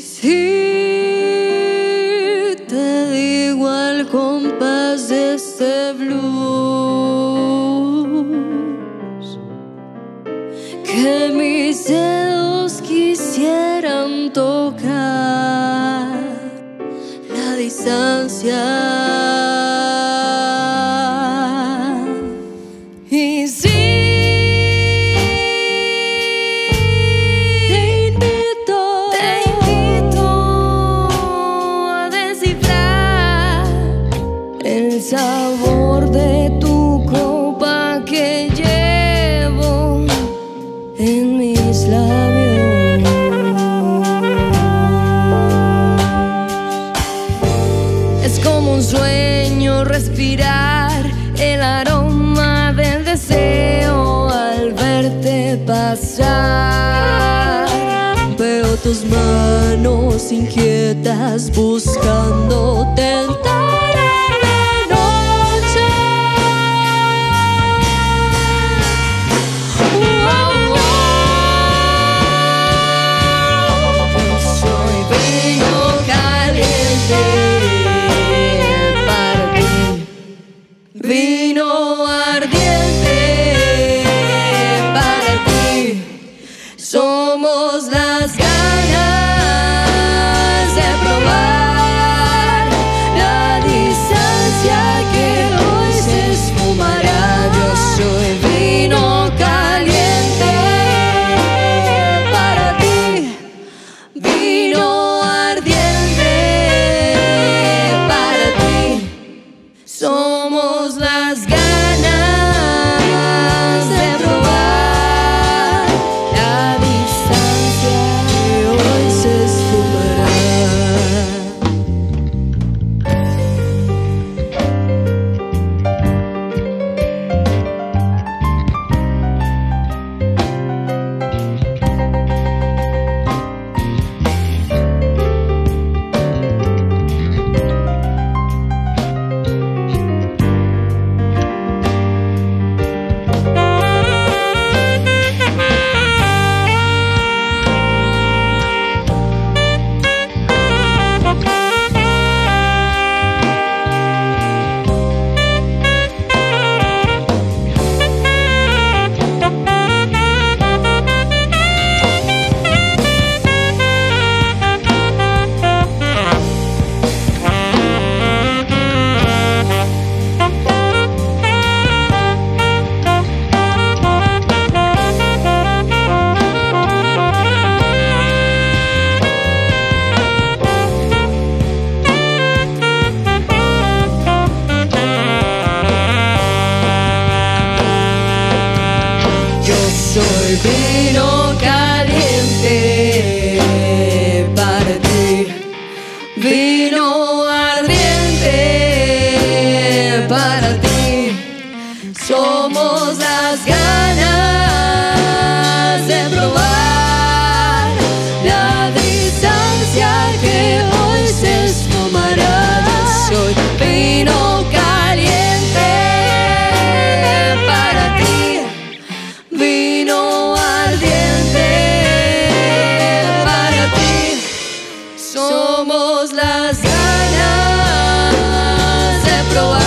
Si te digo al compás de este blues que mis dedos quisieran tocar la distancia. Y si te invito a descifrar el sabor de tu copa que llevo en mis labios, es como un sueño respirar el aroma del deseo al verte pasar. Veo tus manos inquietas buscando tentar la noche. Yo soy vino caliente para ti, vino ardiente para ti. Somos las ganas de probar la distancia que hoy se esfumará. Yo soy vino caliente para ti, vino ardiente para ti. Somos las ganas de probar la distancia que hoy se esfumará. Soy vino caliente para ti, vino ardiente para ti. Somos las ganas de probar la distancia que hoy se esfumará. Soy vino caliente para ti, vino ardiente para ti. Somos las ganas de probar.